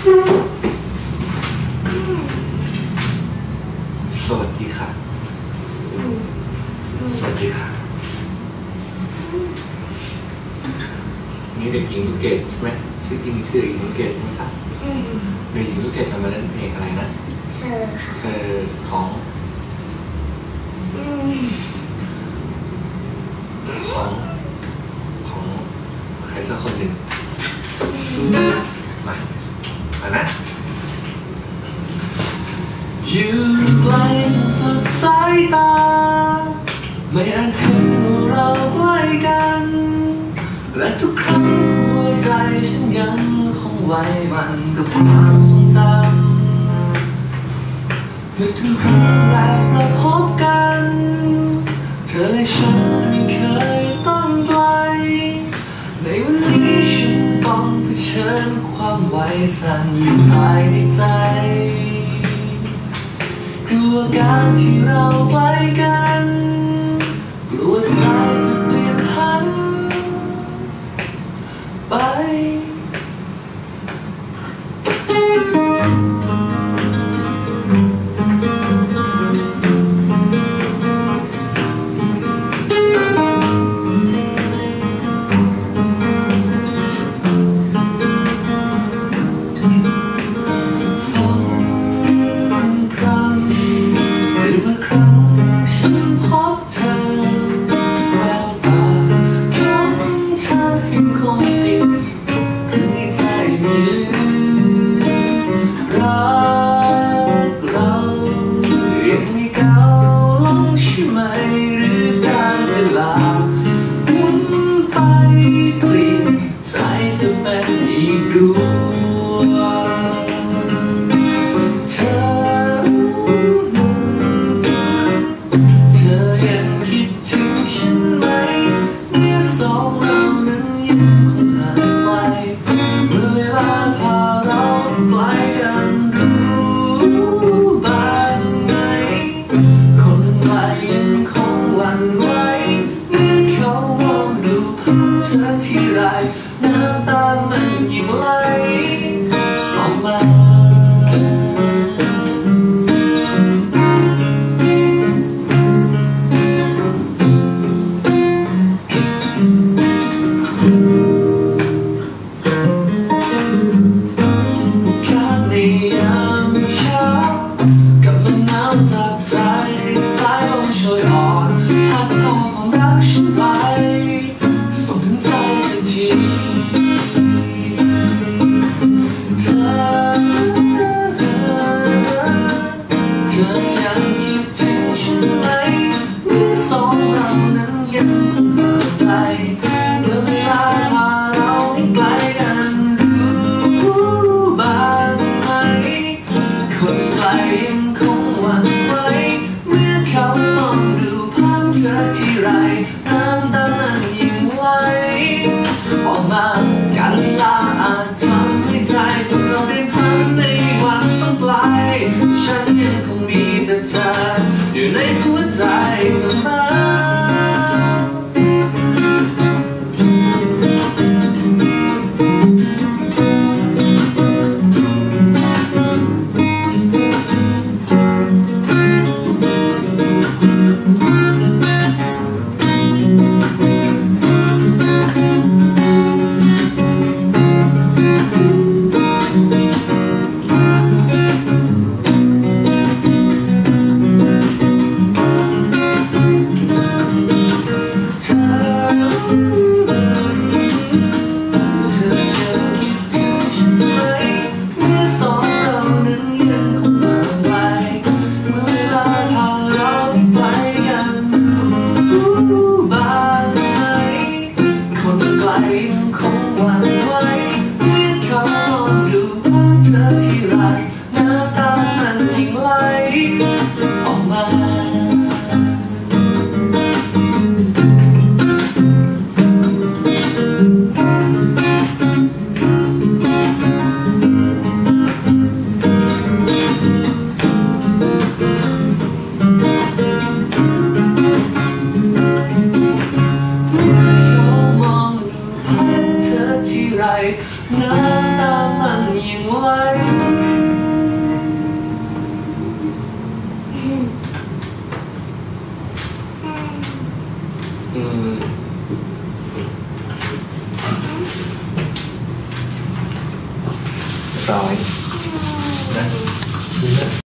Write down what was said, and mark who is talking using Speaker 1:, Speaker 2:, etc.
Speaker 1: สวัสดีค่ะสวัสดีค่ะนี่เด็กหญิงลูกเกดใช่ไหมชื่อจริงชื่อเด็กหญิงลูกเกดใช่ไหมคะเด็กหญิงลูกเกดจะมาเล่นเพลงอะไรนะเธอค่ะเธอของใครสักคนหนึ่งมานะอยู่ไกลสุดสายตาไม่อาจเห็นว่าเราใกล้กันและทุกครั้งหัวใจฉันยังคงไว้มันกับความทรงจำเมื่อทุกครั้งแรกเราพบกันเธอและฉันไม่เคยต้องไกลในวันนี้ฉันต้องเผชิญความไว้สั่นอยู่ภายในใจกลัวการที่เราใกล้กันกลัวใจจะเปลี่ยนพันไป
Speaker 2: น้ำตามันยิ่งไหล
Speaker 1: ำตามันยังไหลร้อยนะ